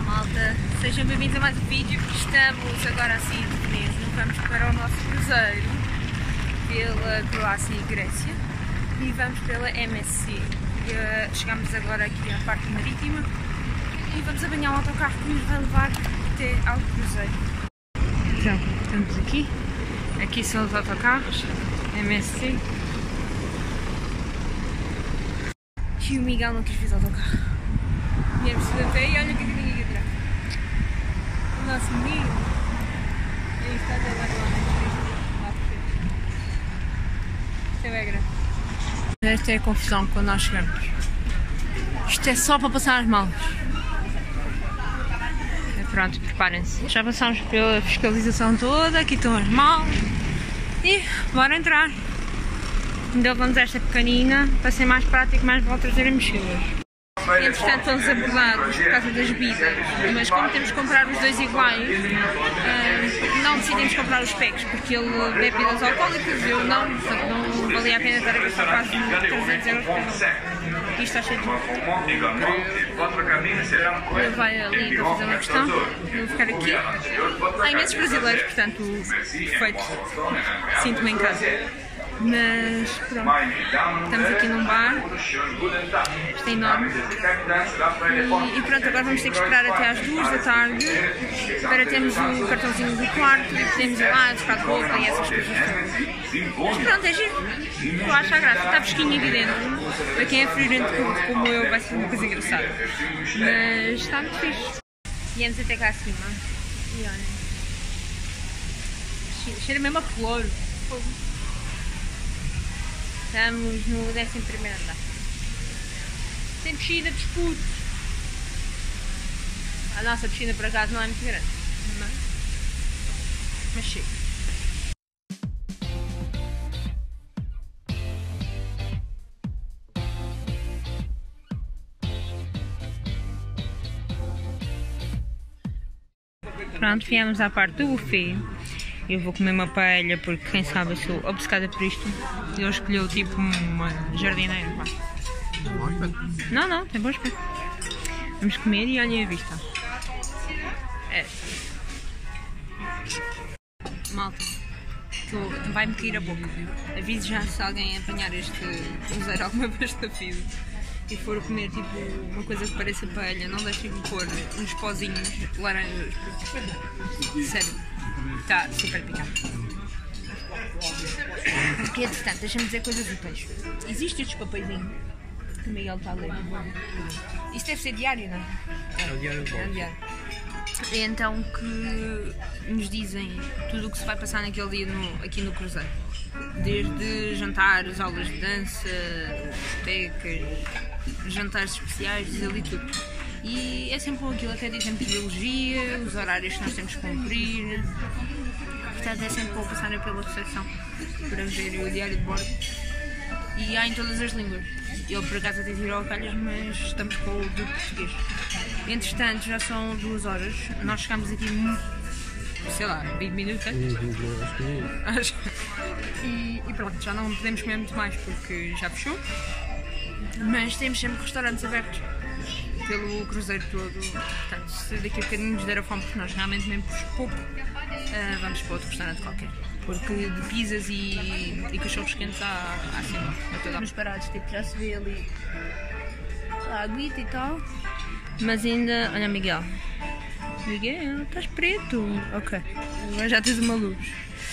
malta, sejam bem-vindos a mais um vídeo. Estamos agora assim definidos, vamos para o nosso cruzeiro pela Croácia e Grécia e vamos pela MSC. Chegamos agora aqui à parte marítima e vamos apanhar um autocarro que nos vai levar até ao cruzeiro. Então, estamos aqui são os autocarros MSC e o Miguel não quis ver o autocarro. Viemos tudo a pé e olha o que tem aqui atrás. O nosso menino. Aí está até lá no Isto é bem grande. Esta é a confusão quando nós chegamos. Isto é só para passar as malas. Pronto, preparem-se. Já passámos pela fiscalização toda, aqui estão as malas. E bora entrar. Ainda vamos esta pequenina para ser mais prático, mais vale trazer a mochilas. Entretanto, fomos abordados por causa das bebidas, mas como temos que comprar os dois iguais, não decidimos comprar os packs, porque ele bebe bebidas alcoólicas e eu não, portanto não valia a pena estar a gastar quase 300 euros por um. Isto está cheio de ele vai ali para fazer uma questão, eu vou ficar aqui. Há imensos brasileiros, portanto, perfeito, sinto-me em casa. Mas pronto, estamos aqui num bar, isto é enorme, e pronto, agora vamos ter que esperar até às 2 da tarde para termos o cartãozinho do quarto e podemos ir lá, trocar de roupa e essas coisas todas. Mas pronto, é giro, eu acho a graça, está fresquinho aqui dentro, para quem é friorento como eu vai ser uma coisa engraçada, mas está muito fixe. Viemos até cá acima e olhem, cheira mesmo a flor. Estamos no 11º andar. Tem piscina de escudos. A nossa piscina por acaso não é muito grande, mas chega. Pronto, viemos à parte do buffet. Eu vou comer uma paella porque quem sabe eu sou obcecada por isto. Ele escolheu tipo uma jardineira. Pá. Não, tem bom aspecto. Vamos comer e olhem a vista. É. Malta, vai-me cair a boca. Aviso já se alguém apanhar este cruzeiro alguma vez da vida e for comer tipo uma coisa que pareça paella, não deixem-me pôr uns pozinhos laranjas. Sério. Está super picante. Porque entretanto, deixa-me dizer coisas úteis. Existem estes papeizinhos que o Miguel está a ler. Isto deve ser diário, não é? É o diário do diário. É então que nos dizem tudo o que se vai passar naquele dia aqui no cruzeiro. Desde jantares, aulas de dança, discotecas, jantares especiais, diz ali tudo. E é sempre bom aquilo, até dizem biologia, os horários que nós temos que cumprir. Portanto, é sempre bom passarem pela recepção para ver o diário de bordo. E há em todas as línguas. Ele por acaso até tirou calhas, mas estamos com o do português. Entretanto, já são 2 horas. Nós chegamos aqui, sei lá, 20 minutos, é? Acho. E pronto, já não podemos comer muito mais porque já fechou. Mas temos sempre restaurantes abertos pelo cruzeiro todo, portanto, se daqui a bocadinho nos der a fome, porque nós realmente comemos pouco, vamos para outro restaurante qualquer, porque de pizzas e cachorros quentes há sempre. Estamos parados, tipo, já se vê ali a aguita e tal, mas ainda, olha Miguel, estás preto, ok, agora já tens uma luz.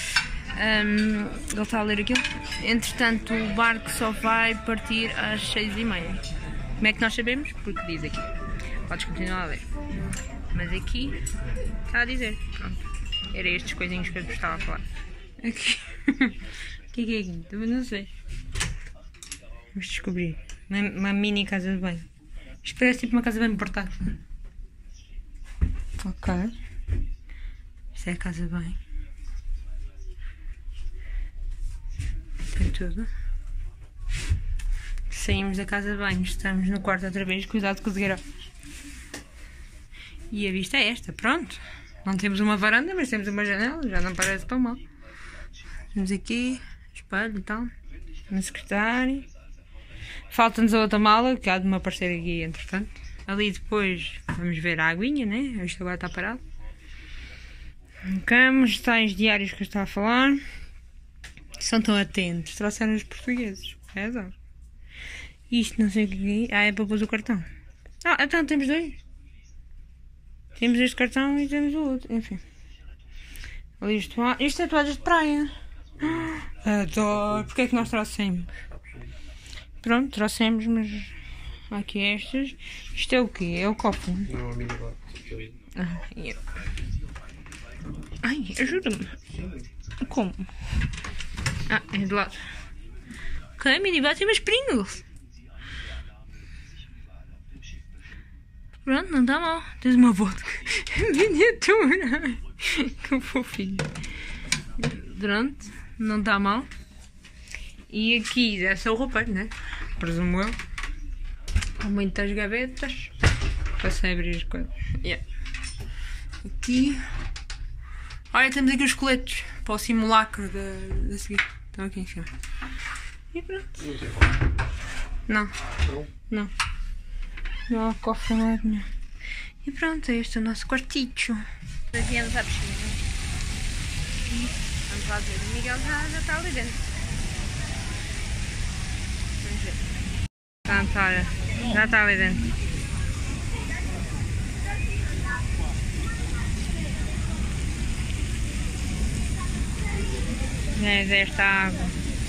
Ele está a ler aquilo. Entretanto, o barco só vai partir às 6h30. Como é que nós sabemos? Porque diz aqui. Podes continuar a ler. Mas aqui está a dizer. Pronto. Era estes coisinhos que eu estava a falar. Aqui. O que é aqui? Também não sei. Vamos descobrir. Uma mini casa de banho. Isto parece tipo uma casa de banho portátil. Ok. Isto é a casa de banho. Tem tudo. Saímos da casa de banho, estamos no quarto outra vez, cuidado com os garrafas. E a vista é esta, pronto. Não temos uma varanda, mas temos uma janela, já não parece tão mal. Temos aqui, espelho e tal, uma secretária. Falta-nos a outra mala, que há de me aparecer aqui entretanto. Ali depois Vamos ver a aguinha, né? Isto agora está parado. Campos, tais diários que eu estava a falar. São tão atentos. Trouxeram os portugueses. É azar. Isto não sei o que é. Ah, é para pôr o cartão. Ah, então temos dois. Temos este cartão e temos o outro. Enfim. Isto é toalhas de praia. Adoro. Porque é que nós trouxemos? Pronto, trouxemos, mas... Aqui estas. Isto é o quê? É o copo? Não, a minha lá. Ai, ajuda-me. Como? Ah, é do lado. Ok, minibar tem umas Pringles. Pronto, não está mal. Tens uma vodka. Miniatura. Que fofinho. Pronto, não está mal. E aqui é só o roupeiro, né? Presumo eu. Há muitas gavetas. Passei a abrir as coisas. Yeah. Aqui. Olha, temos aqui os coletes para o simulacro da seguir. Estão aqui em cima. E pronto. Não. Não. Não há cofre lá nenhum. E pronto, este é o nosso quartito. Viemos à piscina. Vamos lá ver. O Miguel já está ali dentro. Vamos ver. Pronto, olha. Já está ali dentro. É esta água.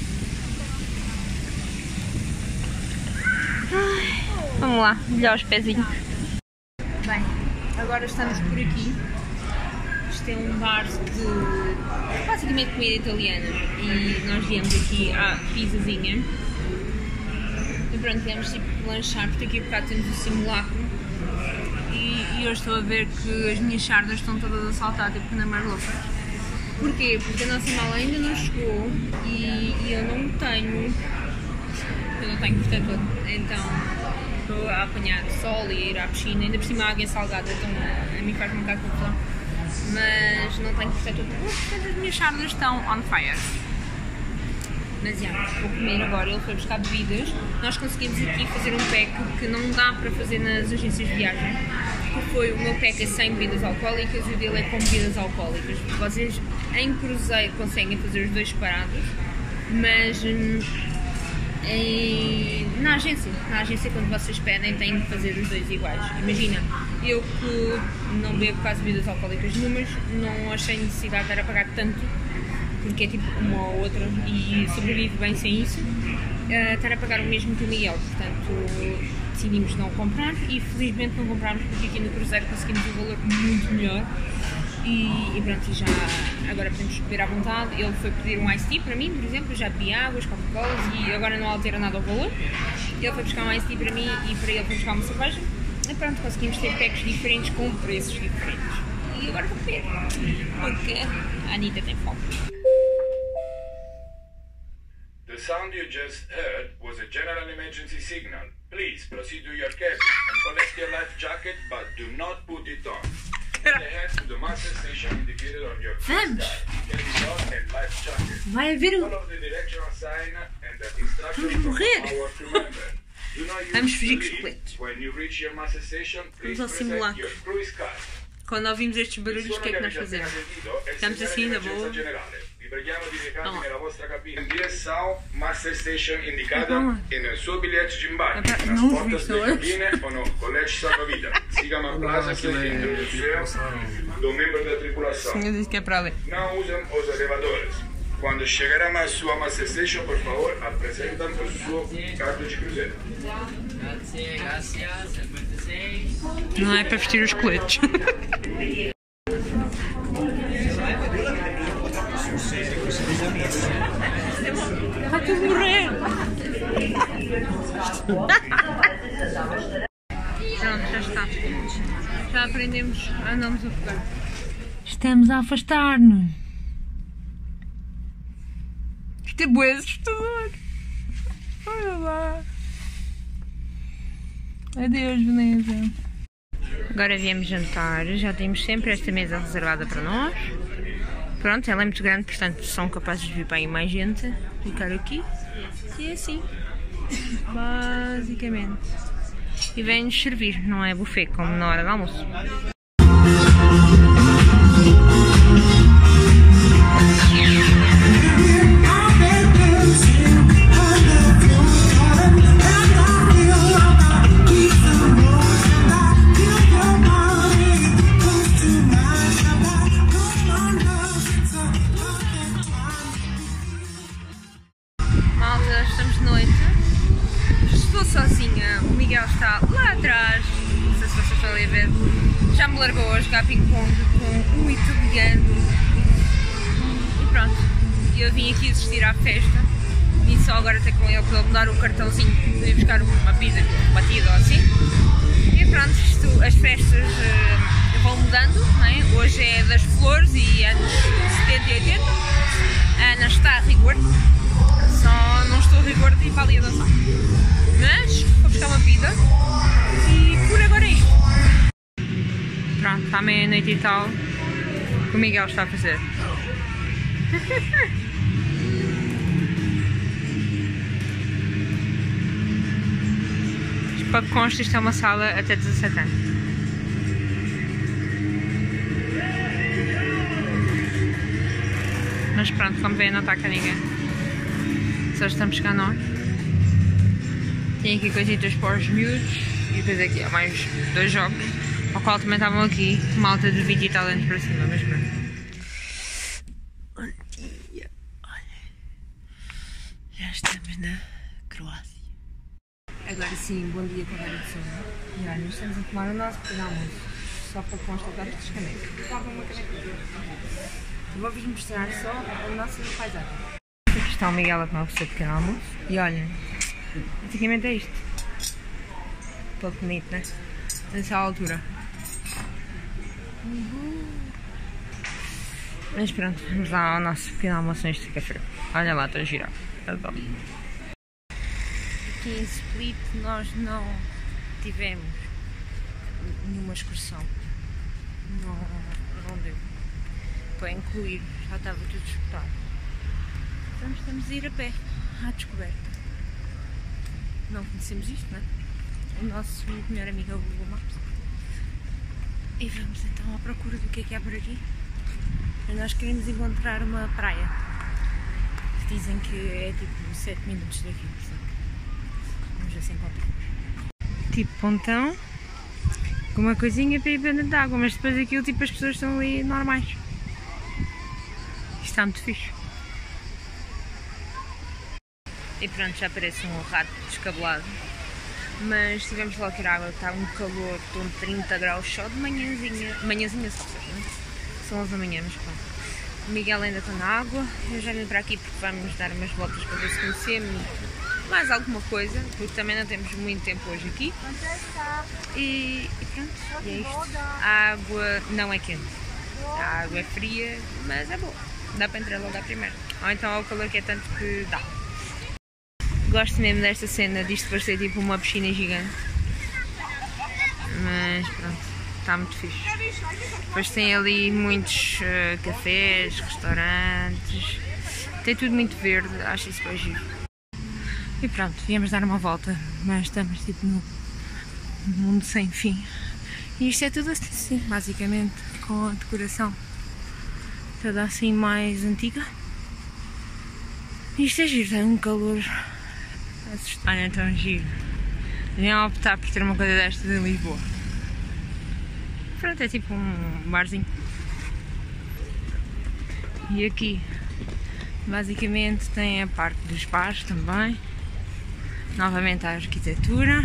Ai, vamos lá, molhar os pezinhos. Bem, agora estamos por aqui. Isto é um bar de basicamente comida italiana. E nós viemos aqui à pizzazinha. E pronto, viemos tipo lanchar, porque aqui a bocado temos o simulacro. E hoje estou a ver que as minhas sardas estão todas a saltar, tipo na mar louca. Porquê? Porque a nossa mala ainda não chegou e eu não tenho protetor. Então estou a apanhar sol e a ir à piscina, ainda por cima a água é salgada, então a mim faz um bocado de confusão. Mas não tenho protetor, porque as minhas sardas estão on fire. Mas já, vou comer agora, ele foi buscar bebidas. Nós conseguimos aqui fazer um pack que não dá para fazer nas agências de viagem. O meu pack é sem bebidas alcoólicas e o dele é com bebidas alcoólicas. Vocês em cruzeiro conseguem fazer os dois separados, mas na agência quando vocês pedem têm que fazer os dois iguais. Imagina, eu que não bebo quase bebidas alcoólicas nenhumas, não achei necessidade de estar a pagar tanto, porque é tipo uma ou outra e sobrevivo bem sem isso, estar a pagar o mesmo que o Miguel, portanto decidimos não comprar e felizmente não comprámos porque aqui no cruzeiro conseguimos um valor muito melhor e pronto, já agora podemos beber à vontade. Ele foi pedir um iced tea para mim, por exemplo, eu já bebi águas, Coca-Colas e agora não altera nada o valor. Ele foi buscar um iced tea para mim e para ele foi buscar uma cerveja e pronto, conseguimos ter packs diferentes com preços diferentes. E agora vou comer, porque a Anitta tem fome. The sound you just heard was a general emergency signal. Please proceed to your cabin and collect your life jacket, but do not put it on. Head to the master station indicated on your card. Carry on and life jacket. Vai haver Follow the directional sign and the instructions from our crew member. Do not use Vamos fugir com the os lift. coletes. When you reach your master station, please ao present simulacro. your cruise card. Quando ouvimos estes barulhos, o que é que nós fazemos? Ficamos assim na boa. Preghiamo di recarvi nella vostra cabina. In direção Master Station indicada e nel suo biglietto de embarque. Nas portas da cabine ou no colete salva-vida. Siga a plaza que é introdução do membro da tripulação. Senhor disse que é para ali. Não usam os elevadores. Quando chegarem à sua Master Station, por favor, apresentem o seu cartão de cruzeiro. Não é para vestir os coletes. Vai tudo morrer! Pronto, já está. Já aprendemos, andamos a focar. Estamos a afastar-nos. Isto é bué assustador. Olha lá. Adeus, Veneza. Agora viemos jantar. Já temos sempre esta mesa reservada para nós. Pronto, ela é muito grande, portanto são capazes de vir para aí mais gente. Ficar aqui. E é assim. Basicamente. e vem-nos servir, não é buffet como na hora do almoço. Malta, estamos de noite. Estou sozinha, o Miguel está lá atrás, não sei se vocês estão ali a ver, já me largou a jogar ping-pong com um italiano e pronto, eu vim aqui assistir à festa e só agora ter com ele para ele me dar o cartãozinho de ir buscar uma pizza batida ou assim. E pronto, as festas vão mudando, não é? Hoje é das flores e anos 70 e 80, a Ana está a rigor, só não estou a rigor de ir para ali a dançar. Mas vou buscar uma pizza e por agora é isto. Pronto, está meia-noite e tal. O Miguel está a fazer. Para que conste, isto é uma sala até 17 anos. Mas pronto, como vêem, não está cá ninguém. Só estamos cá nós. Tem aqui coisitas para os miúdos e depois aqui há mais 2 jogos, ao qual também estavam aqui malta de 20 e tal anos para cima, mas pronto. Bom dia, olha, já estamos na Croácia. Agora sim, bom dia com a Vera de sono. E olha, nós estamos a tomar o nosso pequeno almoço, só para constatar estas canecas. Estava uma caneca. Vou-vos mostrar só a nossa paisagem. Aqui está o Miguel a tomar o seu pequeno almoço e olhem. Basicamente é isto. Pouco bonito, né? Nessa altura. Mas pronto, vamos lá ao nosso pequeno almoço neste café. Olha lá, estou a girar. Adoro. Aqui em Split nós não tivemos nenhuma excursão. Não deu. Para incluir, já estava tudo esgotado. Então estamos a ir a pé, à descoberta. Não conhecemos isto, não é? O nosso melhor amigo é o Google Maps. E vamos então à procura do que é por aqui. E nós queremos encontrar uma praia. Que dizem que é tipo 7 minutos daqui. Vamos ver se encontramos. Tipo pontão, com uma coisinha para ir dentro de água, mas depois aquilo tipo as pessoas estão ali normais. Isto está muito fixe. E pronto, já parece um rato descabelado. Mas tivemos logo que ir à água, está um calor de 30 graus só de manhãzinha. Manhãzinha só, né? São 11 da manhã, mas pronto. O Miguel ainda está na água. Eu já vim para aqui porque vamos dar umas voltas para ver se conhecemos mais alguma coisa, porque também não temos muito tempo hoje aqui. E pronto, e é isto. A água não é quente. A água é fria, mas é boa. Dá para entrar logo à primeira. Ou então ao calor que é tanto que dá. Gosto mesmo desta cena, disto parecer tipo uma piscina gigante. Mas pronto, está muito fixe. Depois tem ali muitos cafés, restaurantes. Tem tudo muito verde, acho isso bem giro. E pronto, viemos dar uma volta, mas estamos tipo no mundo sem fim. E isto é tudo assim, basicamente, com a decoração toda assim mais antiga. Isto é giro, tem um calor assustador, é tão giro. Nem a optar por ter uma coisa destas em Lisboa. Pronto, é tipo um barzinho. E aqui, basicamente, tem a parte dos bares também. Novamente a arquitetura.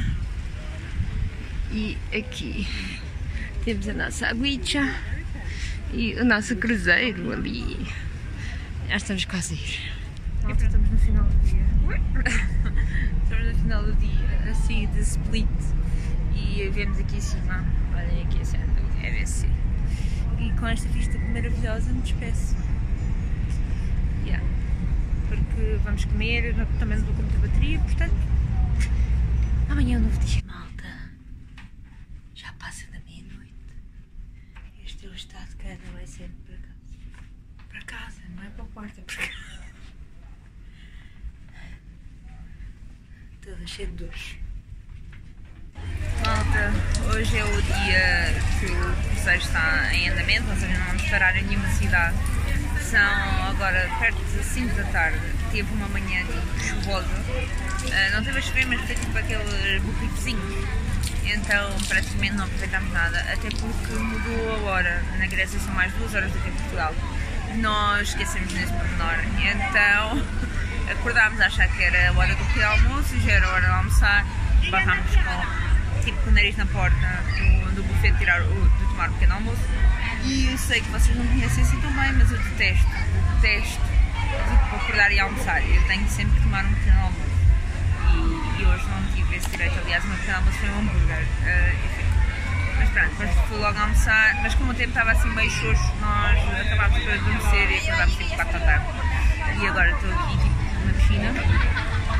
E aqui temos a nossa aguicha e o nosso cruzeiro ali. Já estamos quase a ir. Estamos no final do dia. Estamos no final do dia, assim de Split. E vemos aqui em cima, olhem aqui a cena do EBC. E com esta vista maravilhosa me despeço. Yeah. Porque vamos comer, também não vou com muita bateria, portanto, amanhã é um novo dia. Malta, já passa da meia-noite. Este é o estado de cada vai ser para casa. Para casa, não é para o quarto, é para casa. Toda cheia de dores. Malta, hoje é o dia que o cruzeiro está em andamento, ou seja, não vamos parar em nenhuma cidade. São agora perto de 5 da tarde, teve uma manhã chuvosa, não teve a chover, mas foi tipo aqueles buquicozinhos, então praticamente não aproveitámos nada, até porque mudou a hora. Na Grécia são mais 2 horas do que em Portugal, nós esquecemos nesse pormenor, então acordámos a achar que era a hora do pequeno almoço e já era a hora de almoçar. Barrámos com o nariz na porta do buffet de tomar o pequeno almoço. E eu sei que vocês não conhecem assim tão bem, mas eu detesto tipo, acordar e almoçar. Eu tenho sempre que tomar um pequeno almoço. E hoje não tive esse direito. Aliás, o meu pequeno almoço foi um hambúrguer. Enfim. Mas pronto, depois fui logo almoçar. Mas como o tempo estava assim meio xoxo, nós acabámos por adormecer e acordámos tipo 4 da tarde. E agora estou aqui tipo, na piscina.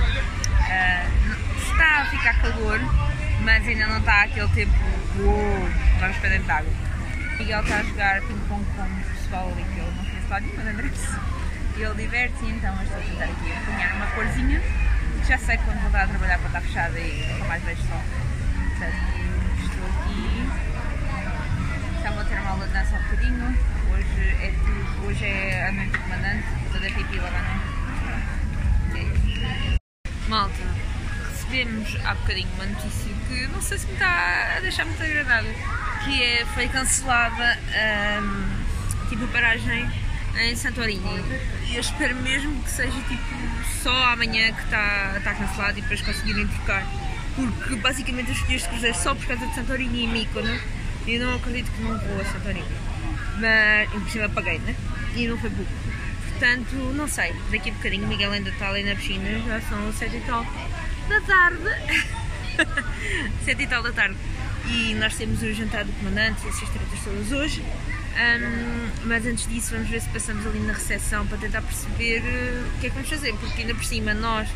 Está a ficar calor, mas ainda não está aquele tempo, vamos para dentro de água. Miguel está a jogar ping-pong com o pessoal ali, que ele não conhece lá nenhuma, lembre-se. E ele diverte-se, então eu estou a tentar aqui apanhar uma corzinha. Já sei que quando voltar a trabalhar para estar fechada e nunca mais vejo sol. Portanto, estou aqui. Já vou ter uma aula de dança um bocadinho. Hoje é a noite do comandante, vou dar pipi lá à noite. Malta, recebemos há bocadinho uma notícia que não sei se me está a deixar muito agradável, que foi cancelada tipo a paragem em Santorini. Eu espero mesmo que seja tipo só amanhã que está cancelado e depois conseguirem trocar, porque basicamente eu escolhi este cruzeiro só por causa de Santorini e Mykonos e eu não acredito que não vou a Santorini, mas por cima paguei, né? E não foi pouco. Portanto, não sei, daqui a bocadinho o Miguel ainda está ali na piscina, já são 7 e tal da tarde. 7 e tal da tarde. E nós temos o jantar do comandante e essas tretas todas hoje. Mas antes disso vamos ver se passamos ali na recepção para tentar perceber o que é que vamos fazer, porque ainda por cima nós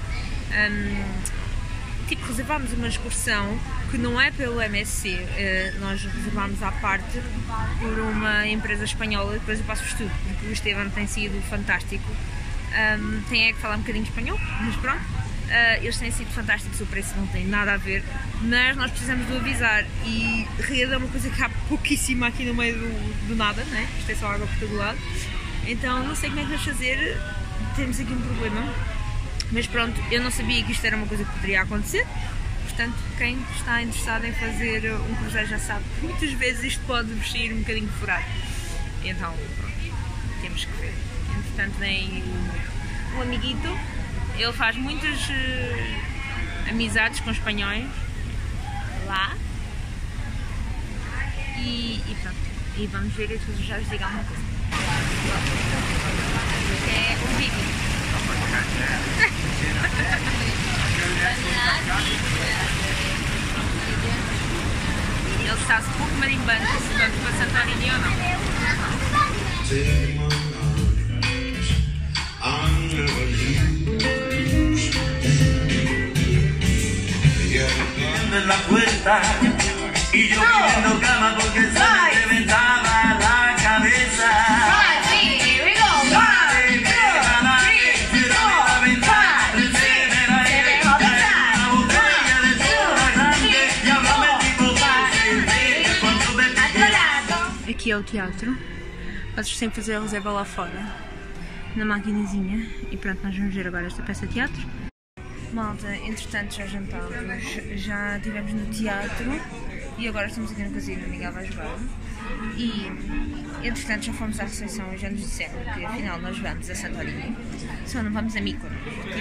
tipo, reservámos uma excursão que não é pelo MSC, nós reservámos à parte por uma empresa espanhola, depois eu passo-vos tudo, porque o Esteban tem sido fantástico, tem que falar um bocadinho espanhol, mas pronto, eles têm sido fantásticos, o preço não tem nada a ver, mas nós precisamos de avisar e rede é uma coisa que há pouquíssima aqui no meio do nada, né? Isto é só água por todo lado, então não sei como é que vamos fazer, temos aqui um problema. Mas pronto, eu não sabia que isto era uma coisa que poderia acontecer, portanto quem está interessado em fazer um cruzeiro já sabe que muitas vezes isto pode vestir um bocadinho furado. Então pronto, temos que ver. Entretanto vem um amiguito, ele faz muitas amizades com espanhóis lá e pronto, e vamos ver e já vos digo alguma coisa. É o Vigo. Ele está-se pouco marimbando se vamos para Santorini ou não. Aqui é o teatro, vocês têm que fazer a reserva lá fora, na maquinazinha, e pronto, nós vamos ver agora esta peça de teatro. Malta, entretanto já jantámos, já estivemos no teatro e agora estamos aqui na cozinha, o Miguel vai jogar. E entretanto já fomos à recepção e já nos disseram que afinal nós vamos a Santorini, só não vamos a Mykonos.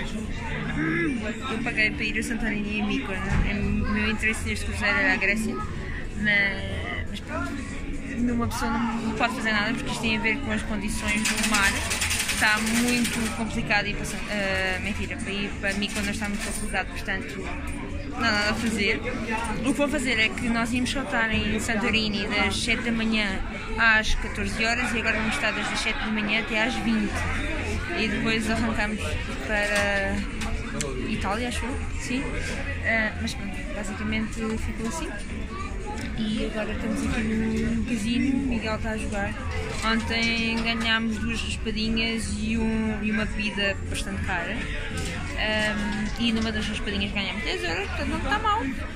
Eu paguei para ir a Santorini e Mykonos, o meu interesse neste cruzeiro era a Grécia, mas pronto. Uma pessoa não pode fazer nada porque isto tem a ver com as condições do mar, está muito complicado ir para mentira, para ir para Mykonos está muito complicado, portanto não há nada a fazer. O que vou fazer é que nós íamos saltar em Santorini das 7 da manhã às 14 horas e agora vamos estar desde as 7 da manhã até às 20 e depois arrancamos para Itália, acho eu, sim, mas pronto, basicamente ficou assim. E agora estamos aqui no casino, o Miguel está a jogar. Ontem ganhámos 2 raspadinhas e uma bebida bastante cara. E numa das raspadinhas ganhámos 10 euros, portanto não está mal.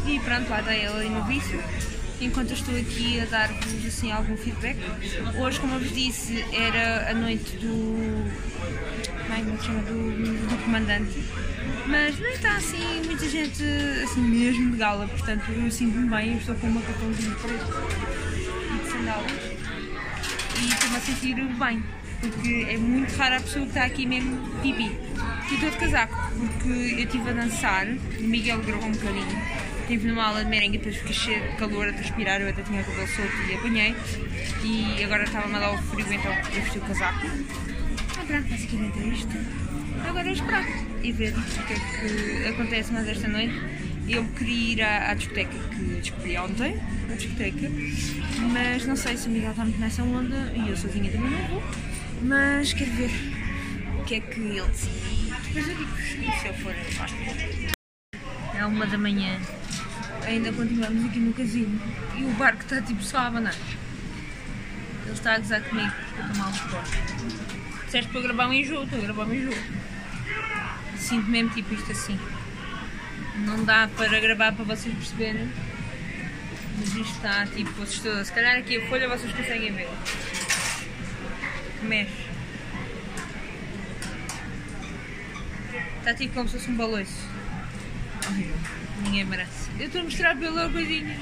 E pronto, lá está ela ali no vício. Enquanto eu estou aqui a dar-vos assim algum feedback. Hoje, como eu vos disse, era a noite do... como se chama? Do comandante. Mas não está assim muita gente assim mesmo de gala, portanto eu sinto-me bem, eu estou com um macacãozinho preto e de sandálias e estou-me a sentir bem, porque é muito rara a pessoa que está aqui mesmo pipi. E estou de casaco, porque eu estive a dançar, o Miguel gravou um bocadinho, estive numa aula de merengue e depois fiquei cheio de calor a transpirar, eu até tinha o cabelo solto e apanhei, e agora estava-me a dar o frio, então eu vesti o casaco. Ah, pronto, basicamente é isto. Agora é esperar e ver o que é que acontece mais esta noite. Eu queria ir à discoteca que descobri ontem, a discoteca, mas não sei se o Miguel está muito nessa onda e eu sozinha também não vou, mas quero ver o que é que ele decide. Depois eu digo se eu for a É 1 da manhã, ainda continuamos aqui no casino e o barco está tipo só a abanar. Ele está a gozar comigo porque eu estou mal disposta. Disseste para eu gravar um enjoo, estou a gravar um enjoo. Sinto mesmo tipo isto assim. Não dá para gravar para vocês perceberem. Mas isto está tipo assustador. Se calhar aqui a folha vocês conseguem ver. Que mexe. Está tipo como se fosse um baloiço. Horrível. Ninguém merece. Eu estou a mostrar pela coisinha.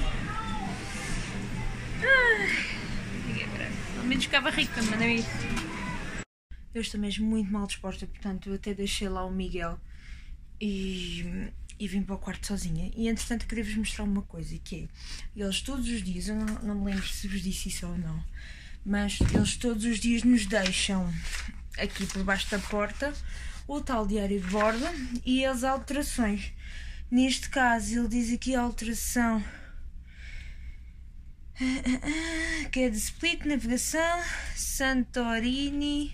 Ninguém merece. Ao menos ficava rica, mas não é isso. Eu estou mesmo muito mal disposta, portanto eu até deixei lá o Miguel e vim para o quarto sozinha. E entretanto queria-vos mostrar uma coisa, que é, eles todos os dias, eu não me lembro se vos disse isso ou não, mas eles todos os dias nos deixam aqui por baixo da porta o tal diário de bordo e as alterações. Neste caso ele diz aqui a alteração que é de Split, navegação, Santorini,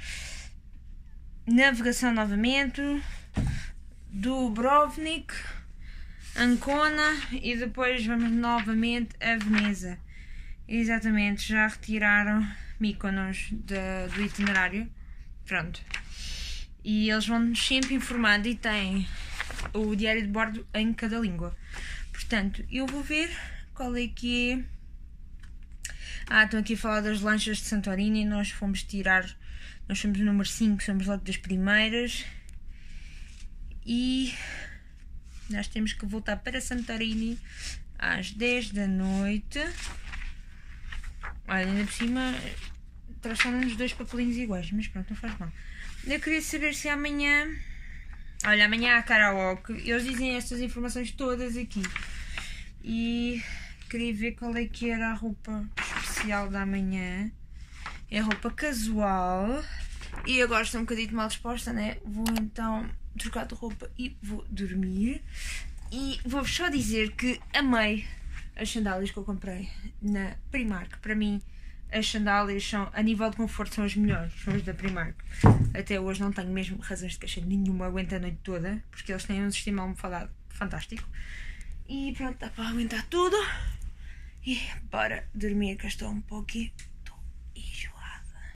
navegação novamente, Dubrovnik, Ancona e depois vamos novamente a Veneza. Exatamente, já retiraram Mykonos do itinerário. Pronto. E eles vão-nos sempre informando e têm o diário de bordo em cada língua. Portanto, eu vou ver qual é que é. Estão aqui a falar das lanchas de Santorini. Nós fomos o número 5, somos logo das primeiras. E nós temos que voltar para Santorini às 10 da noite. Olha, ainda por cima trouxeram-nos 2 papelinhos iguais, mas pronto, não faz mal. Eu queria saber se amanhã... Olha, amanhã há karaoke. Eles dizem estas informações todas aqui. E queria ver qual é que era a roupa especial da manhã. É roupa casual. E agora estou um bocadinho mal disposta, né? Vou então trocar de roupa e vou dormir. E vou-vos só dizer que amei as sandálias que eu comprei na Primark. Para mim, as sandálias são, a nível de conforto, são as melhores. São as da Primark. Até hoje não tenho mesmo razões de queixa nenhuma. Aguento a noite toda. Porque eles têm um sistema almofadado fantástico. E pronto, dá para aguentar tudo. E bora dormir, que estou um pouquinho